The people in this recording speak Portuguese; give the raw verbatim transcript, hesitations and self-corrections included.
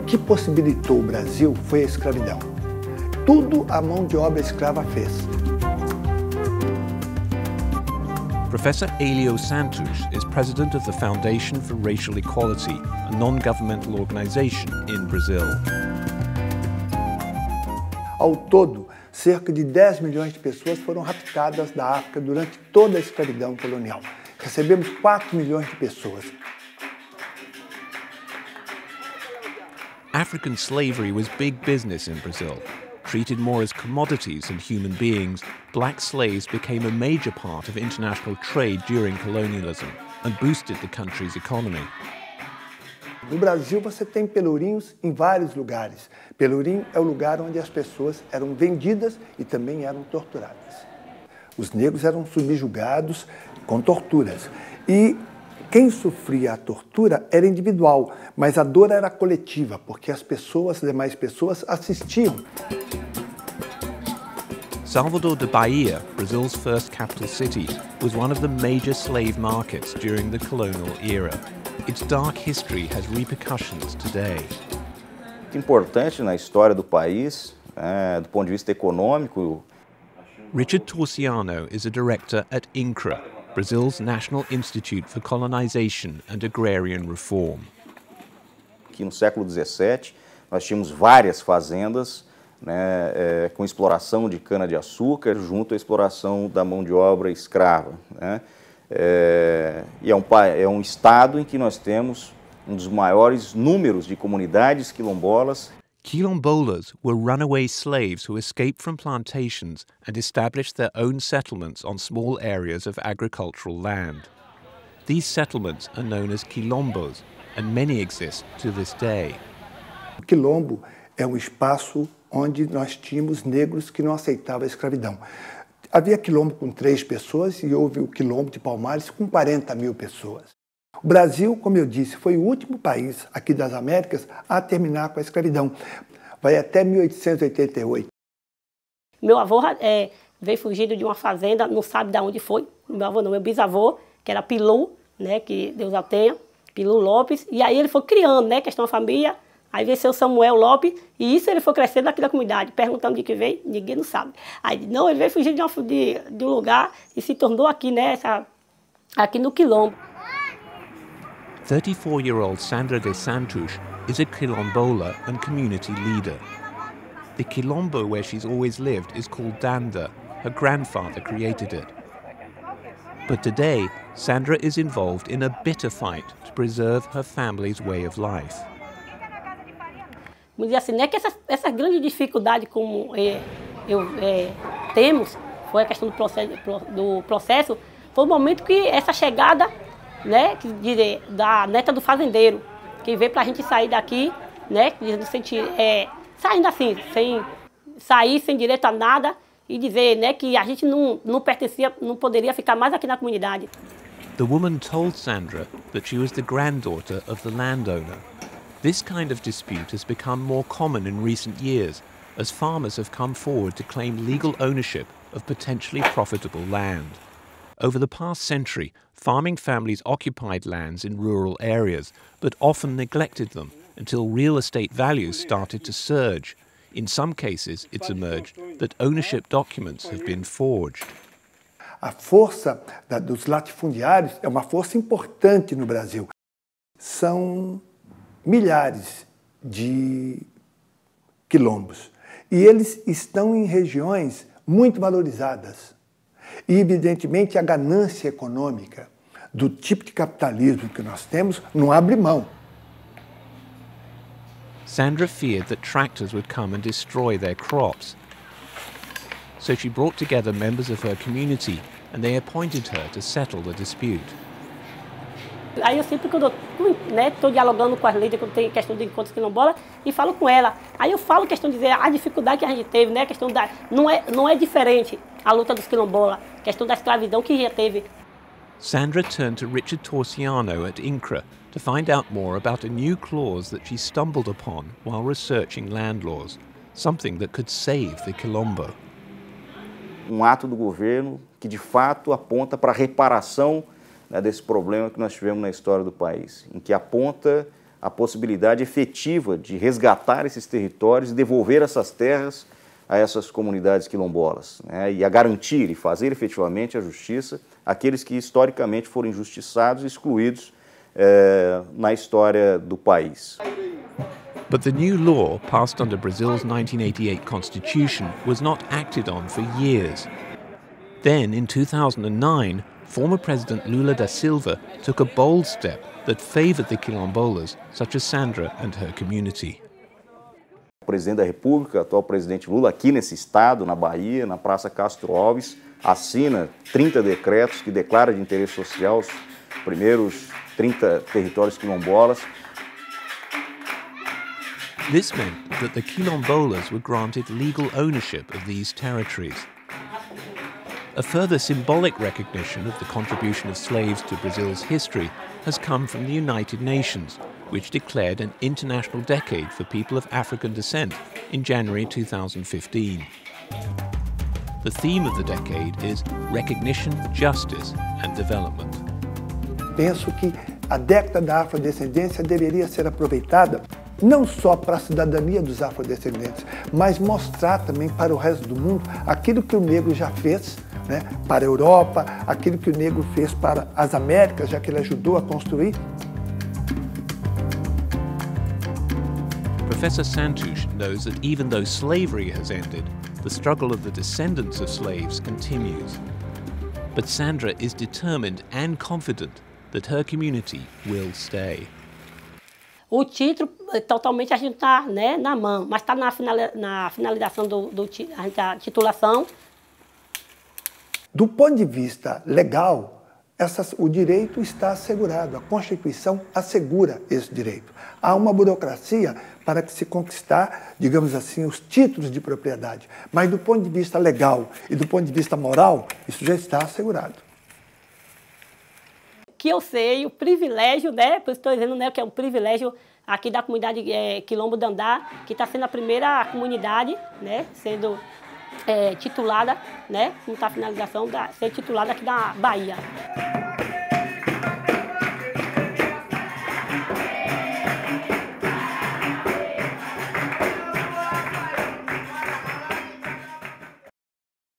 que possibilitou o Brasil foi a escravidão. Tudo a mão de obra escrava fez. Professor Hélio Santos is president of the Foundation for Racial Equality, a non-governmental organization in Brazil. Ao todo, cerca de dez milhões de pessoas foram raptadas da África durante toda a escravidão colonial. Recebemos quatro milhões de pessoas. African slavery was big business in Brazil. Treated more as commodities than human beings, black slaves became a major part of international trade during colonialism and boosted the country's economy. No Brasil você tem pelourinhos em vários lugares. Pelourinho é o lugar onde as pessoas eram vendidas e também eram torturadas. Os negros eram subjugados com torturas. E quem sofria a tortura era individual, mas a dor era coletiva, porque as pessoas, as demais pessoas assistiam. Salvador da Bahia, Brazil's first capital city, was one of the major slave markets during the colonial era. Its dark history has repercussions today. Muito importante na história do país, é, do ponto de vista econômico. Richard Torciano is a director at INCRA, Brazil's National Institute for Colonization and Agrarian Reform. Aqui no século dezessete, nós tínhamos várias fazendas, né, é, com exploração de cana-de-açúcar junto à exploração da mão de obra escrava, né? É, e é um, é um estado em que nós temos um dos maiores números de comunidades quilombolas. Quilombolas were runaway slaves who escaped from plantations and established their own settlements on small areas of agricultural land. These settlements are known as quilombos, and many exist to this day. O quilombo é um espaço onde nós tínhamos negros que não aceitavam a escravidão. Havia quilombo com três pessoas e houve o quilombo de Palmares com quarenta mil pessoas. O Brasil, como eu disse, foi o último país aqui das Américas a terminar com a escravidão. Vai até mil oitocentos e oitenta e oito. Meu avô é, veio fugido de uma fazenda, não sabe de onde foi. Meu avô não, meu bisavô, que era Pilu, né, que Deus o tenha, Pilu Lopes. E aí ele foi criando, né, questão da família. Aí veio o Samuel Lopes, e isso ele foi crescendo aqui da comunidade, perguntando de que veio, ninguém não sabe. Aí, não, ele veio fugir de, uma, de, de um lugar e se tornou aqui, né, essa, aqui no Quilombo. thirty-four-year-old Sandra de Santos is a quilombola and community leader. The quilombo where she's always lived is called Danda. Her grandfather created it. But today, Sandra is involved in a bitter fight to preserve her family's way of life. Vamos dizer assim, né, que essa, essa grande dificuldade como é, eu, é, temos, foi a questão do processo, do processo, foi o momento que essa chegada, né, que, de, da neta do fazendeiro, que veio para a gente sair daqui, né, sentir, é, saindo assim, sem sair, sem direito a nada, e dizer, né, que a gente não, não pertencia, não poderia ficar mais aqui na comunidade. The woman told Sandra that she was the granddaughter of the landowner. This kind of dispute has become more common in recent years as farmers have come forward to claim legal ownership of potentially profitable land. Over the past century, farming families occupied lands in rural areas, but often neglected them until real estate values started to surge. In some cases, it's emerged that ownership documents have been forged. A força da, dos latifundiários é uma força importante no Brasil. São milhares de quilombos. E eles estão em regiões muito valorizadas. E, evidentemente, a ganância econômica do tipo de capitalismo que nós temos não abre mão. Sandra feared that tractors would come and destroy their crops. So she brought together members of her community and they appointed her to settle the dispute. Aí eu sempre, quando eu estou dialogando com as leis, quando tem questão de encontros quilombola, e falo com ela. Aí eu falo questão de dizer a dificuldade que a gente teve, né? A questão da, não, é, não é diferente a luta dos quilombola, a questão da escravidão que já teve. Sandra turned to Richard Torciano at INCRA to find out more about a new clause that she stumbled upon while researching land laws, something that could save the quilombo. Um ato do governo que de fato aponta para a reparação, né, desse problema que nós tivemos na história do país, em que aponta a possibilidade efetiva de resgatar esses territórios e devolver essas terras a essas comunidades quilombolas, né, e a garantir e fazer efetivamente a justiça àqueles que historicamente foram injustiçados e excluídos eh, na história do país. But the new law passed under Brazil's nineteen eighty-eight constitution was not acted on for years. Then, in two thousand nine, former President Lula da Silva took a bold step that favored the quilombolas, such as Sandra and her community. O presidente da República, atual presidente Lula, aqui nesse estado, na Bahia, na Praça Castro Alves, assina trinta decretos que declaram de interesse social os primeiros trinta territórios quilombolas. This meant that the quilombolas were granted legal ownership of these territories. A further symbolic recognition of the contribution of slaves to Brazil's history has come from the United Nations, which declared an international decade for people of African descent in January two thousand fifteen. The theme of the decade is recognition, justice and development. Penso que a década da afrodescendência deveria ser aproveitada não só para a cidadania dos afrodescendentes, mas mostrar também para o resto do mundo aquilo que o negro já fez, né, para a Europa, aquilo que o negro fez para as Américas, já que ele ajudou a construir. Professor Santos knows that even though slavery has ended, the struggle of the descendants of slaves continues. But Sandra is determined and confident that her community will stay. O título, totalmente a gente está, né, na mão, mas está na, final, na finalização do, do, da titulação. Do ponto de vista legal, essas, o direito está assegurado, a Constituição assegura esse direito. Há uma burocracia para que se conquistar, digamos assim, os títulos de propriedade, mas do ponto de vista legal e do ponto de vista moral, isso já está assegurado. Que eu sei, o privilégio, né, por isso estou dizendo, né, que é um privilégio aqui da comunidade é, Quilombo Dandá, que está sendo a primeira comunidade, né, sendo é, titulada, né, como está a finalização, da, ser titulada aqui da Bahia.